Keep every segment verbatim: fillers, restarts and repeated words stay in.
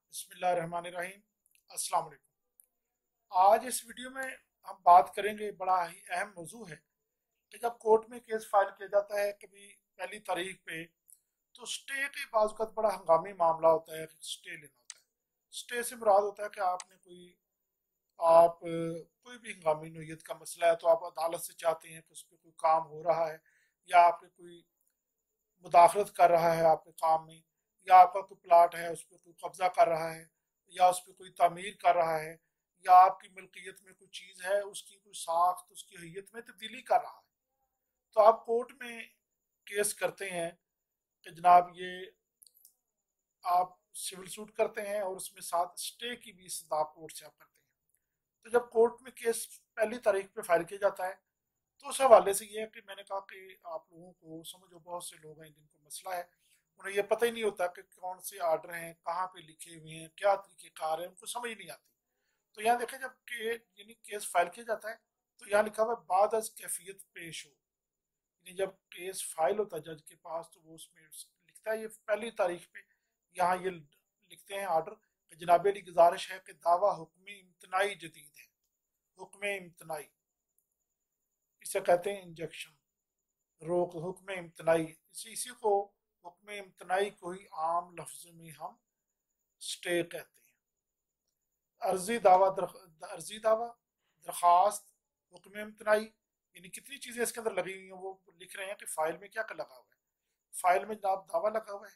बिस्मिल्लाहिर्रहमानिर्रहीम। अस्सलाम वालेकुम। आज इस वीडियो में हम बात करेंगे, बड़ा ही अहम मौजू है कि जब कोर्ट में केस फाइल किया जाता है कभी पहली तारीख पे, तो स्टे के बावजूद बड़ा हंगामी मामला होता है। स्टे लेना होता है। स्टे से मुराद होता है कि आपने कोई आप अ, कोई भी हंगामी नोयत का मसला है तो आप अदालत से चाहते हैं कि उस पर कोई काम हो रहा है, या आपने कोई मुदाखलत कर रहा है आपके काम में, या आपका कोई प्लाट है उस पर कोई कब्जा कर रहा है, या उस पर कोई तामीर कर रहा है, या आपकी मिल्कियत में कोई चीज़ है उसकी कोई साख्त उसकी हैयत में तब्दीली कर रहा है, तो आप कोर्ट में केस करते हैं कि जनाब ये आप सिविल सूट करते हैं और उसमें साथ स्टे की भी सदा कोर्ट से आप करते हैं। तो जब कोर्ट में केस पहली तारीख पे फाइल किया जाता है, तो उस हवाले से ये है कि मैंने कहा कि आप लोगों को समझो, बहुत से लोग हैं जिनको मसला है, उन्हें ये पता ही नहीं होता कि कौन से आर्डर हैं, कहाँ पे लिखे हुए हैं, क्या तरीक़ेकार है, उनको समझ नहीं आती। तो यहाँ देखें, जब के यानी केस फाइल किया जाता है तो यहाँ लिखा हुआ है बाद अज कैफियत पेश हो। यानी जब केस फाइल होता है जज के पास, तो वो उसमें लिखता है ये पहली तारीख पे, यहाँ ये लिखते हैं आर्डर कि जनाब अली गुजारिश है कि दावा हुक्म इम्तनाई जदीद है। हुक्म इम्तनाई, इसे कहते हैं इंजेक्शन, रोक, हुक्म इम्तनाई। इसी इसी को हुक्म इम्तनाई को ही आम लफ्ज़ों में हम स्टे कहते हैं। अर्जी दावा, अर्जी दावा, दरखास्त, हुक्म इम्तनाई, यानी कितनी चीज़ें इसके अंदर लगी हुई हैं। वो लिख रहे हैं कि फ़ाइल में क्या लगा हुआ है। फ़ाइल में जनाब दावा लगा हुआ है,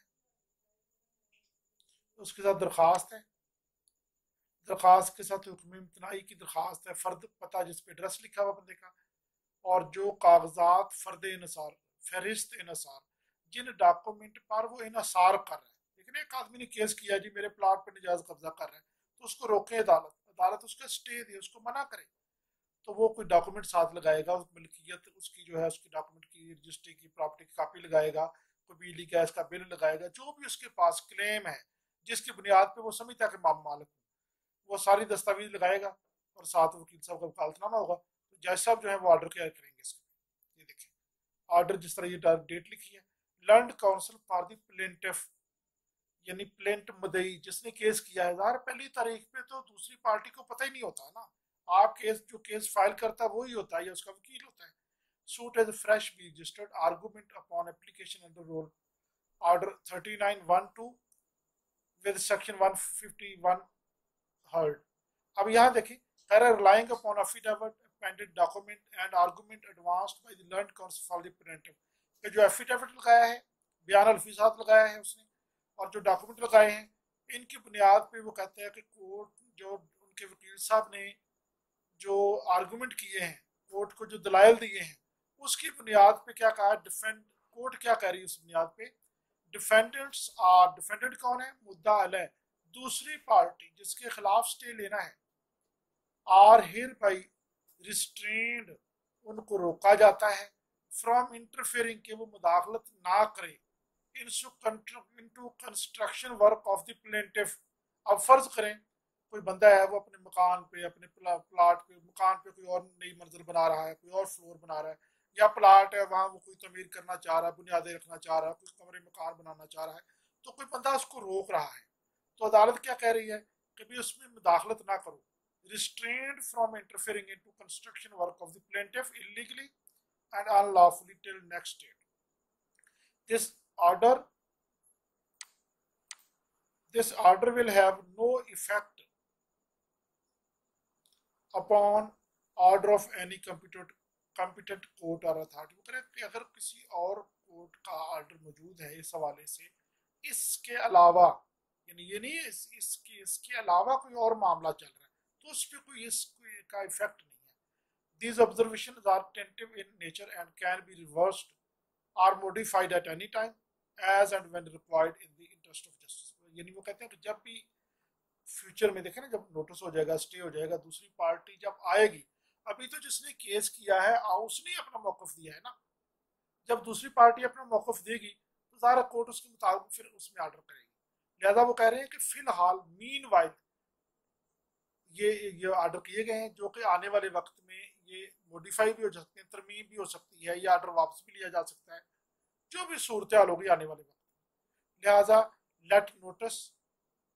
उसके साथ दरखास्त है, दरखास्त के साथ हुक्म इम्तनाई की दरखास्त है, फ़र्द पता जिस पे एड्रेस लिखा हुआ बंदे का, और जो कागजात फ़र्द इनसार, फहरिस्त इनसार, जिन डॉक्यूमेंट पर वो इनसार कर रहा है। लेकिन एक आदमी ने केस किया जी मेरे प्लाट पर नजायज़ कब्जा कर रहा है, तो उसको रोके अदालत, अदालत उसका स्टे दे, उसको मना करे, तो वो कोई डॉक्यूमेंट साथ लगाएगा, उस मिल्कियत उसकी जो है उसकी डॉक्यूमेंट की, रजिस्ट्री की, प्रॉपर्टी की कापी लगाएगा, कोई बिजली गैस का बिल लगाएगा, जो भी उसके पास क्लेम है जिसकी बुनियाद पे वो समझता है कि माम मालिक हूँ, वो सारी दस्तावेज लगाएगा, और साथ वकील साहब का वकालतनामा होगा। तो जज साहब जो है वो ऑर्डर क्या करेंगे इसके, ये देखिए ऑर्डर जिस तरह ये डेट लिखी है, learned counsel for the plaintiff, यानी प्लेंट मदई जिसने केस किया है। ज़ाहिर पहली तारीख पे तो दूसरी पार्टी को पता ही नहीं होता ना, आप केस जो केस फाइल करता है वही होता है या उसका वकील होता है। Suit as fresh be registered argument upon application under rule order thirty nine one two with section one fifty one heard. अब यहाँ देखिए, relying upon affidavit appended document and argument advanced by the learned counsel for the plaintiff, कि जो affidavit लगाया है, बयान अल्फिसात लगाया है उसने, और जो डॉक्यूमेंट लगाए हैं, इनकी बुनियाद पे वो कहते हैं कि कोर्ट जो उनके वकील साहब ने जो आर्गूमेंट किए हैं, कोर्ट को जो दलाइल दिए हैं, उसकी बुनियाद पे क्या कहा डिफेंड, कोर्ट क्या कह रही है उस बुनियाद पे, डिफेंडेंट्स आर, डिफेंडेंट कौन है, मुद्दा अलह, दूसरी पार्टी जिसके खिलाफ स्टे लेना है, आर हियर बाई रिस्ट्रेंड, उनको रोका जाता है, फ्रॉम इंटरफेयरिंग, के वो मुदाखलत ना करे, into construction work of the plaintiff. अब फर्ज करें कोई बंदा है वो अपने मकान पे, अपने प्ला, प्लाट पे, मकान पे कोई और नई मंजिल बना रहा है, कोई और फ्लोर बना रहा है, या प्लाट है वहाँ वो कोई तमीर करना चाह रहा है, बुनियादें रखना चाह रहा है, कुछ कमरे मकान बनाना चाह रहा है, तो कोई बंदा उसको रोक रहा है, तो अदालत क्या कह रही है कि भी उसमें मुदाखलत ना करो, restrained from interfering into construction work of the plaintiff illegally and unlawfully till next date. This order, this order will have no effect upon order of any competent competent court or authority। वो कह रहे हैं कि अगर किसी और court का order मौजूद है इस हवाले से, इसके अलावा, यानी ये नहीं इस, इसके इसके अलावा कोई और मामला चल रहा है, तो उस पर कोई इसका इफेक्ट नहीं है। These observations are tentative in nature and can be reversed or modified at any time as and when required in the interest of justice। यानी वो कहते हैं कि जब भी फ्यूचर में देखें ना, जब नोटिस हो जाएगा, स्टे हो जाएगा, दूसरी पार्टी जब आएगी, अभी तो जिसने केस किया है उसने अपना मौकफ दिया है ना, जब दूसरी पार्टी अपना मौकफ देगी तो ज़ाहिर कोर्ट उसके मुताबिक फिर उसमें ऑर्डर करेगी। लिहाजा वो कह रहे हैं कि फिलहाल मीन वाइल ये ये ऑर्डर किए गए हैं, जो कि आने वाले वक्त में ये मॉडिफाई भी हो सकते हैं, तरमीम भी हो सकती है, ये ऑर्डर वापस भी लिया जा सकता है, जो भी सूरत हाल होगी आने वाले वक्त में। लिहाजा let notice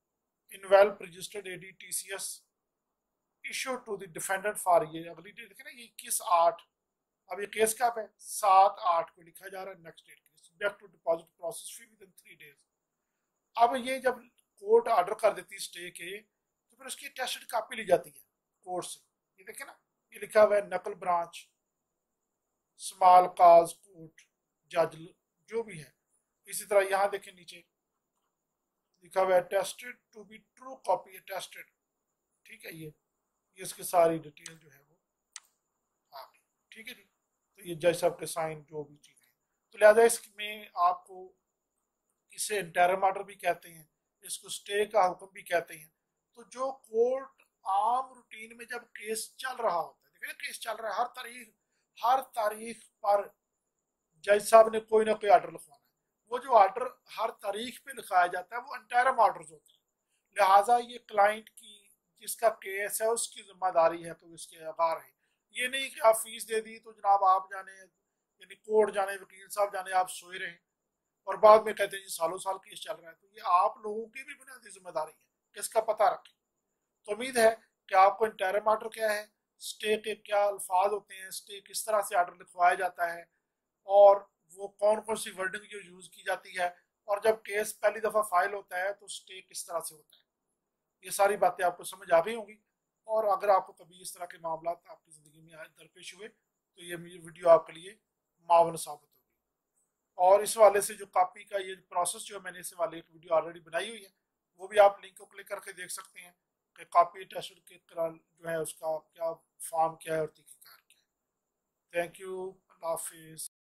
envelope registered AD TCS issue to the defendant for, ये अगली डेट देखे ना, ये इक्कीस आठ, अब ये केस कब है, सात आठ को लिखा जा रहा है नेक्स्ट डेट के लिए, subject to deposit process fee within three days. अब ये जब कोर्ट ऑर्डर कर देती है स्टे के, तो फिर उसकी टेस्टेड कापी ली जाती है कोर्ट से। ये देखे ना, ये लिखा हुआ है नकल ब्रांच, स्मॉल काज कोर्ट, जज, जो भी है। इसी तरह यहाँ देखें नीचे लिखा हुआ है tested to be true copy attested, ठीक है। ये ये इसकी सारी डिटेल जो है वो आ गई, ठीक है जी। तो ये जज साहब के साइन जो भी चीज़ें हैं, तो लिहाजा इसमें आपको, इसे इंटरम ऑर्डर भी कहते हैं, इसको स्टे का हुक्म भी कहते हैं। तो जो कोर्ट आम रूटीन में जब केस चल रहा होता है, देखिए केस चल रहा है, हर तारीख हर तारीख पर जज साहब ने कोई ना कोई ऑर्डर लिखवाना है। वो जो ऑर्डर हर तारीख पे लिखाया जाता है वो इंटरम ऑर्डर होते हैं। लिहाजा ये क्लाइंट की, जिसका केस है, उसकी जिम्मेदारी है तो इसके आभार है। ये नहीं कि आप फीस दे दी तो जनाब आप जाने, यानी कोर्ट जाने, वकील साहब जाने, आप सोए रहे और बाद में कहते हैं जी सालों साल केस चल रहा है। तो ये आप लोगों की भी बुनियादी जिम्मेदारी है कि इसका पता रखें। तो उम्मीद है कि आपको इंटरम ऑर्डर क्या है, स्टे के क्या अल्फाज होते हैं, स्टे किस तरह से ऑर्डर लिखवाया जाता है, और वो कौन कौन सी वर्डिंग जो यूज़ की जाती है, और जब केस पहली दफ़ा फाइल होता है तो स्टे किस तरह से होता है, ये सारी बातें आपको समझ आ गई होंगी। और अगर आपको कभी इस तरह के मामला आपकी ज़िंदगी में दरपेश हुए तो ये वीडियो आपके लिए मावन साबित होगी। और इस वाले से जो कॉपी का ये प्रोसेस जो है, मैंने इस वाले एक वीडियो ऑलरेडी बनाई हुई है, वो भी आप लिंक को क्लिक करके देख सकते हैं कि कॉपी टेस्ट के जो है उसका क्या फॉर्म क्या है और तरीक़ेकार क्या है। थैंक यू, अल्लाह हाफिज़।